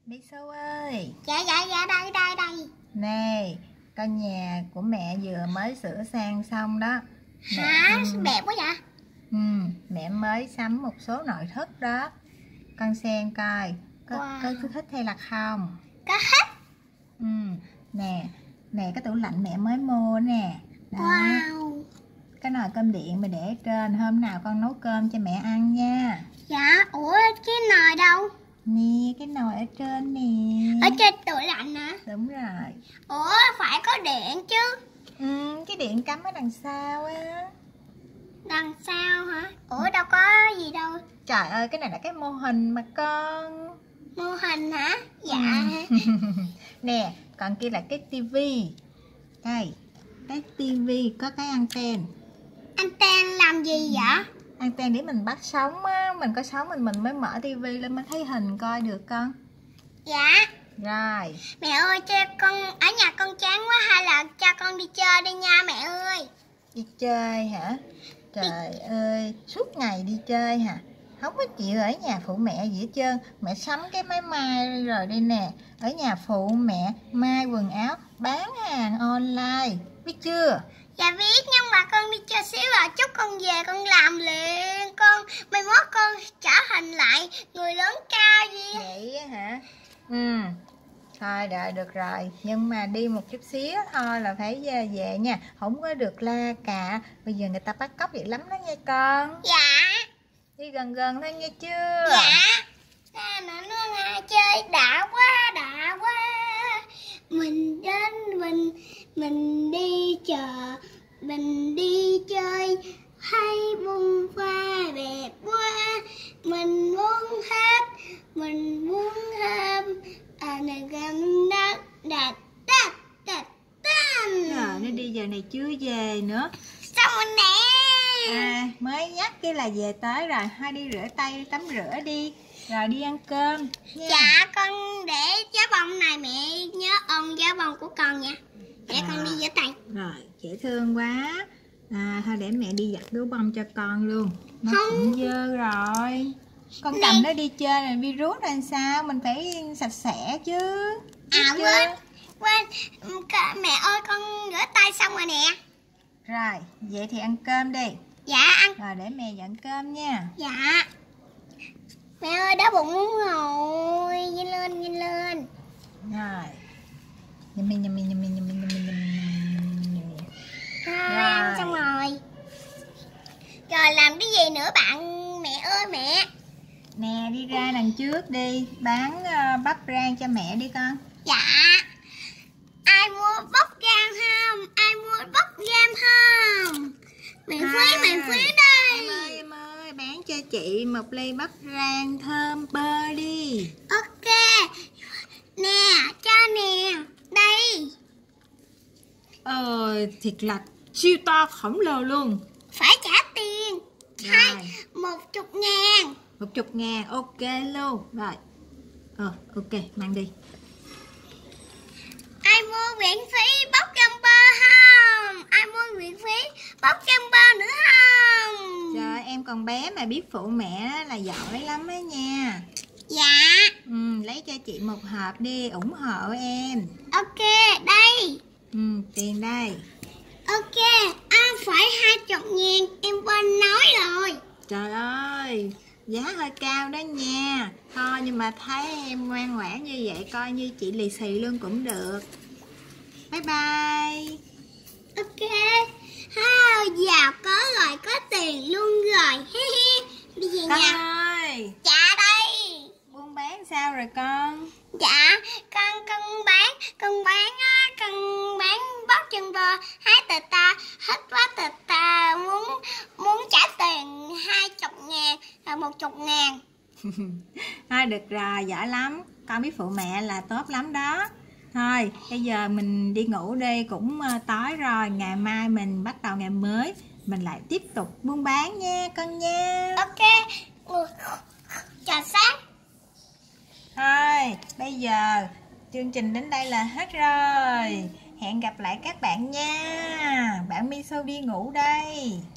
Misu ơi. Dạ đây. Nè, căn nhà của mẹ vừa mới sửa sang xong đó. Hả? Đẹp quá vậy. Mẹ mới sắm một số nội thất đó. Con xem coi có thích hay là không? Có hết. Nè cái tủ lạnh mẹ mới mua nè. Đó. Wow. Cái nồi cơm điện mẹ để ở trên, hôm nào con nấu cơm cho mẹ ăn nha. Dạ, ủa cái nồi đâu? Nè, cái nồi ở trên nè. Ở trên tủ lạnh hả? Đúng rồi. Ủa phải có điện chứ. Cái điện cắm ở đằng sau á. Đằng sau hả? Ủa đâu có gì đâu. Trời ơi, cái này là cái mô hình mà con. Mô hình hả? Dạ. Nè, còn kia là cái tivi. Đây, cái tivi có cái anten. Anten làm gì vậy? Anten để mình bắt sóng á, mình có sóng mình mới mở tivi lên mới thấy hình coi được con. Dạ. Rồi. Mẹ ơi, cho con ở nhà con chán quá, hay là cho con đi chơi đi nha mẹ ơi. Đi chơi hả? Trời ơi, suốt ngày đi chơi hả? Không có chịu ở nhà phụ mẹ gì hết trơn. Mẹ sắm cái máy may rồi đây nè. Ở nhà phụ mẹ may quần áo, bán hàng online. Biết chưa? Dạ biết, nhưng mà con đi chơi xíu rồi, chút con về con làm liền. Con mai mốt con trở thành lại người lớn cao gì. Vậy hả? Thôi đợi được rồi. Nhưng mà đi một chút xíu thôi là phải về nha. Không có được la cà. Bây giờ người ta bắt cóc vậy lắm đó nha con. Dạ. Đi gần gần thôi nghe chưa? Dạ. Nó chơi đã quá. Mình đến mình đi chợ, mình đi chơi, hay bông hoa đẹp quá. Mình muốn hát, mình muốn ham. Này gần đất đặt. Nó đi giờ này chưa về nữa. Sao rồi nè? Mới nhắc cái là về tới rồi. Hai đi rửa tay, tắm rửa đi. Rồi đi ăn cơm nha. Dạ con để trái bông này mẹ nhớ ôm trái bông của con nha. Để con đi rửa tay. Rồi dễ thương quá. Thôi để mẹ đi giặt đũa bông cho con luôn. Nó Không. cũng dơ rồi. Con cầm nó đi chơi là virus là sao? Mình phải sạch sẽ chứ. Quên mẹ ơi, con rửa tay xong rồi nè. Rồi vậy thì ăn cơm đi. Dạ ăn. Rồi để mẹ dặn cơm nha. Dạ. Mẹ ơi đói bụng rồi. Nhanh lên. Rồi. Nhâm. Rồi ăn xong rồi. Rồi làm cái gì nữa bạn? Mẹ ơi mẹ. Nè đi ra đằng trước đi. Bán bắp rang cho mẹ đi con. Dạ. Ai mua bắp rang không? Miễn phí đây. Em ơi, bán cho chị một ly bắp rang thơm bơ đi. Ok. Nè, cho nè. Đây. Thiệt là siêu to khổng lồ luôn. Phải trả tiền. 10.000. 10.000, ok luôn. Rồi. Ok, mang đi. Ai mua miễn phí bóc kem bơ không? Bóc kem bơ nữa không? Trời, em còn bé mà biết phụ mẹ là giỏi lắm á nha. Dạ. Lấy cho chị một hộp đi, ủng hộ em. Ok, đây. Tiền đây. Ok, phải 20.000, em quên nói rồi. Trời ơi, giá hơi cao đó nha. Thôi nhưng mà thấy em ngoan ngoãn như vậy, coi như chị lì xì luôn cũng được. Bye bye. Ok. Giàu có rồi, có tiền luôn rồi. Đi về Con nhà. ơi. Dạ đây. Buôn bán sao rồi con? Dạ, con bán bóc chân bơ, hết quá tịt ta, muốn trả tiền 20.000 là 10.000. Thôi được rồi, giỏi lắm. Con biết phụ mẹ là tốt lắm đó. Thôi, bây giờ mình đi ngủ đi, cũng tối rồi. Ngày mai mình bắt đầu ngày mới. Mình lại tiếp tục buôn bán nha con nha. Ok. Chào sáng. Thôi, bây giờ chương trình đến đây là hết rồi. Hẹn gặp lại các bạn nha. Bạn Misu đi ngủ đây.